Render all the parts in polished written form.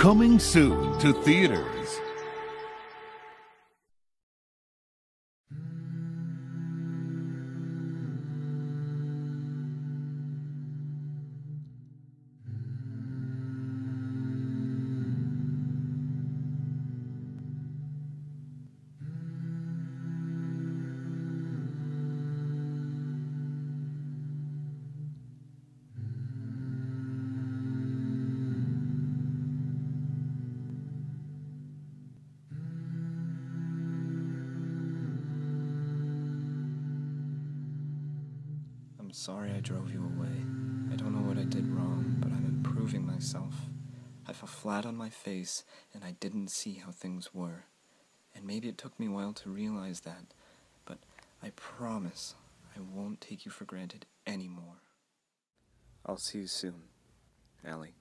Coming soon to theaters. I'm sorry I drove you away. I don't know what I did wrong, but I'm improving myself. I fell flat on my face, and I didn't see how things were. And maybe it took me a while to realize that, but I promise I won't take you for granted anymore. I'll see you soon, Allie.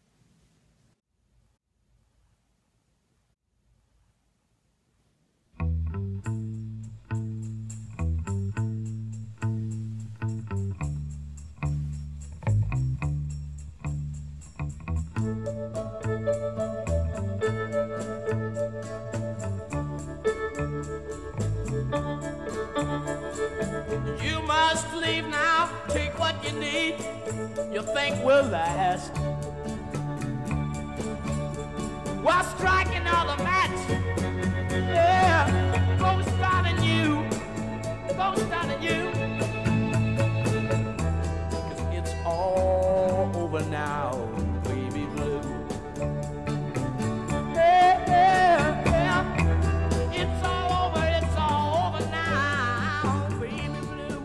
You must leave now, take what you need, you think will last. While striking all the match, yeah, go starting you, go starting you. 'Cause it's all over now, baby blue. Yeah, yeah, yeah. It's all over now, baby blue.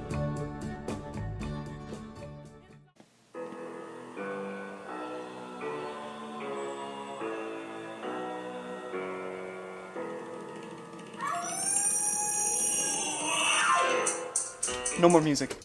No more music.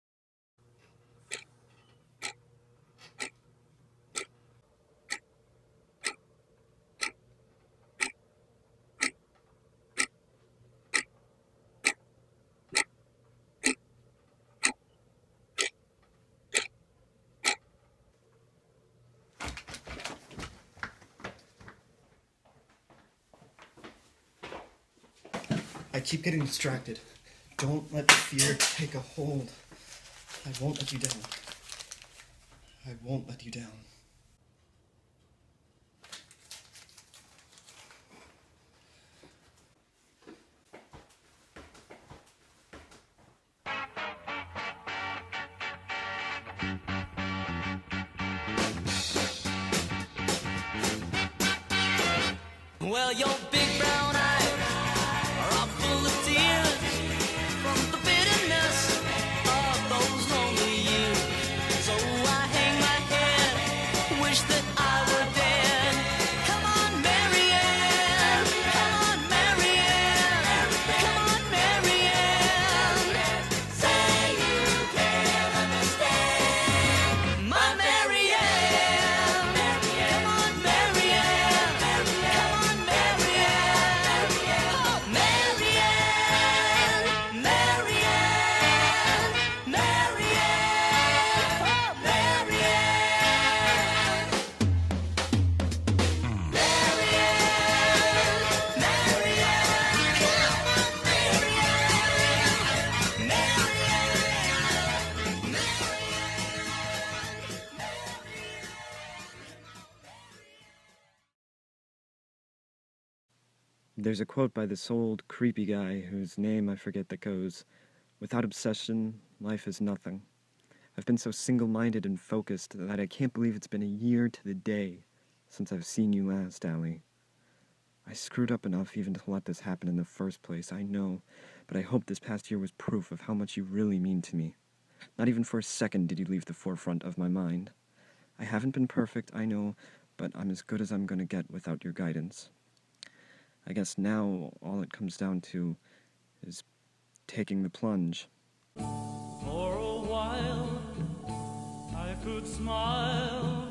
I keep getting distracted. Don't let the fear take a hold. I won't let you down. I won't let you down. Well, your big brown eyes are full of tears from the bitterness of those lonely years. So I hang my head, wish that I were dead. Come on, Marianne, come on, Marianne, come on, Marianne. Say you can't understand my Marianne. Come on, Marianne, come on, Marianne. Oh, Marianne, Marianne, Marianne, oh, Marianne. Marianne, Marianne, come on, Marianne, There's a quote by this old, creepy guy whose name I forget that goes, "Without obsession, life is nothing." I've been so single-minded and focused that I can't believe it's been a year to the day since I've seen you last, Allie. I screwed up enough even to let this happen in the first place, I know, but I hope this past year was proof of how much you really mean to me. Not even for a second did you leave the forefront of my mind. I haven't been perfect, I know, but I'm as good as I'm gonna get without your guidance. I guess now all it comes down to is taking the plunge. For a while I could smile